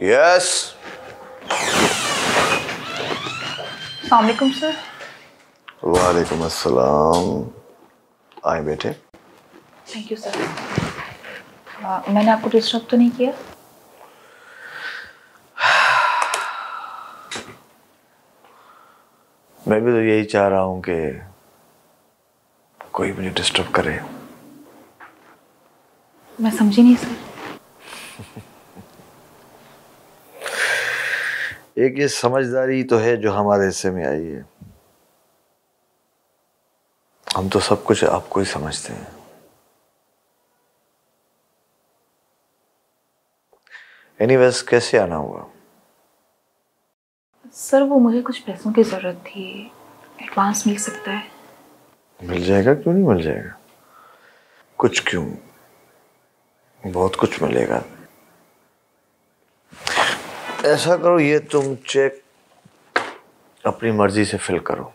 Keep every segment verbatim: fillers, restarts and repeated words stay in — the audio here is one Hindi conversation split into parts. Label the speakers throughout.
Speaker 1: यस।
Speaker 2: अस्सलाम वालेकुम सर।
Speaker 1: वालेकुम अस्सलाम। आए बेटे।
Speaker 2: Thank you sir. आ, मैंने आपको डिस्टर्ब तो नहीं किया?
Speaker 1: मैं भी तो यही चाह रहा हूँ कि कोई मुझे डिस्टर्ब करे।
Speaker 2: मैं समझी नहीं सर।
Speaker 1: एक ये समझदारी तो है जो हमारे हिस्से में आई है। हम तो सब कुछ आपको ही समझते हैं। एनीवेज कैसे आना हुआ?
Speaker 2: सर वो मुझे कुछ पैसों की ज़रूरत थी, एडवांस मिल सकता है?
Speaker 1: मिल जाएगा, क्यों नहीं मिल जाएगा। कुछ क्यों, बहुत कुछ मिलेगा। ऐसा करो, ये तुम चेक अपनी मर्जी से फिल करो।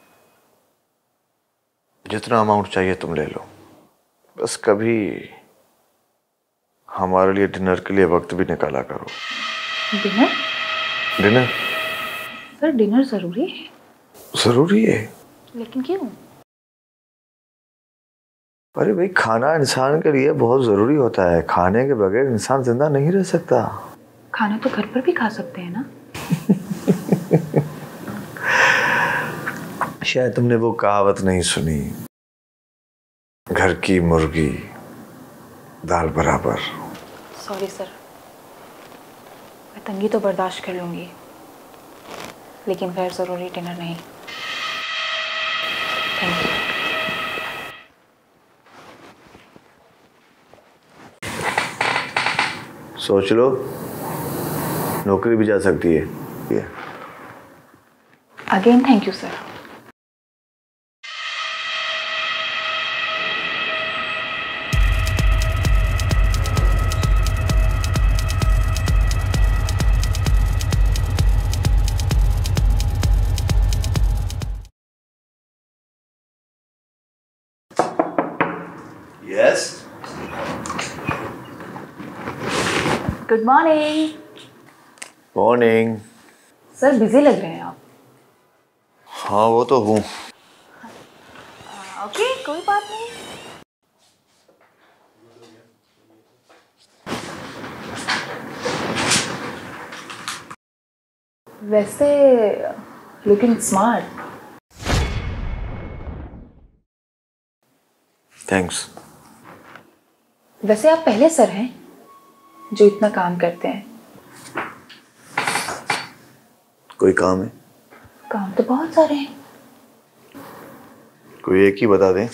Speaker 1: जितना अमाउंट चाहिए तुम ले लो। बस कभी हमारे लिए डिनर के लिए वक्त भी निकाला करो।
Speaker 2: डिनर?
Speaker 1: डिनर?
Speaker 2: सर डिनर ज़रूरी है?
Speaker 1: जरूरी है।
Speaker 2: लेकिन क्यों?
Speaker 1: अरे भाई, खाना इंसान के लिए बहुत जरूरी होता है। खाने के बगैर इंसान जिंदा नहीं रह सकता।
Speaker 2: खाना तो घर पर भी खा सकते हैं ना?
Speaker 1: शायद तुमने वो कहावत नहीं सुनी, घर की मुर्गी दाल बराबर।
Speaker 2: सॉरी सर, मैं तंगी तो बर्दाश्त कर लूँगी, लेकिन गैर ज़रूरी डिनर नहीं। Thank you.
Speaker 1: सोच लो, नौकरी भी जा सकती है।
Speaker 2: Again thank you sir.
Speaker 1: Yes.
Speaker 2: Good morning.
Speaker 1: Morning.
Speaker 2: Sir busy लग रहे हैं आप।
Speaker 1: हाँ वो तो हूँ।
Speaker 2: ओके कोई बात नहीं। वैसे लुकिंग स्मार्ट।
Speaker 1: थैंक्स।
Speaker 2: वैसे आप पहले सर हैं जो इतना काम करते हैं।
Speaker 1: कोई काम है?
Speaker 2: काम तो बहुत सारे हैं।
Speaker 1: कोई एक ही बता दें।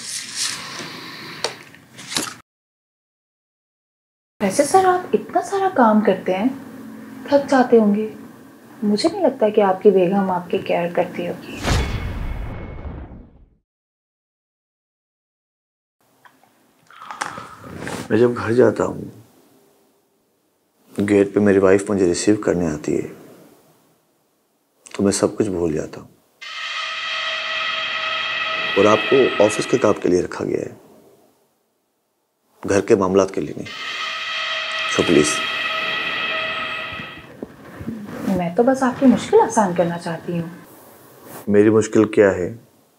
Speaker 2: वैसे सर आप इतना सारा काम करते हैं, थक जाते होंगे। मुझे नहीं लगता कि आपकी बेगम आपकी केयर करती होगी।
Speaker 1: मैं जब घर जाता हूँ, गेट पे मेरी वाइफ मुझे रिसीव करने आती है, तो मैं सब कुछ भूल जाता हूँ। और आपको ऑफिस के काम के लिए रखा गया है, घर के मामलात के लिए नहीं। So please.
Speaker 2: मैं तो बस आपकी मुश्किल आसान करना चाहती हूँ।
Speaker 1: मेरी मुश्किल क्या है,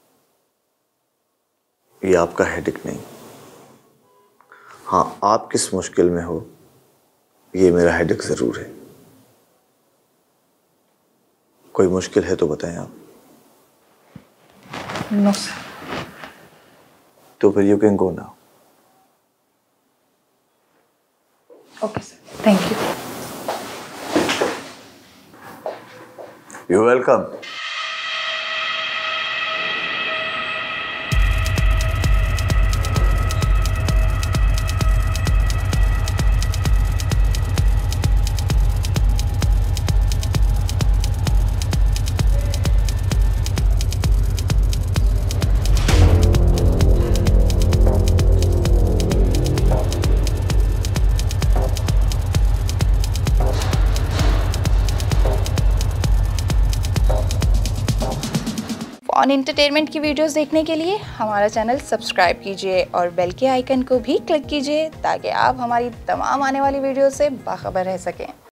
Speaker 1: ये आपका हेडेक नहीं। हाँ, आप किस मुश्किल में हो, ये मेरा हेडेक जरूर है। कोई मुश्किल है तो बताएं आप।
Speaker 2: No sir.
Speaker 1: तो फिर you can go now.
Speaker 2: Okay sir, thank you.
Speaker 1: You welcome.
Speaker 2: On entertainment की वीडियोस देखने के लिए हमारा चैनल सब्सक्राइब कीजिए और बेल के आइकन को भी क्लिक कीजिए ताकि आप हमारी तमाम आने वाली वीडियो से बाखबर रह सकें।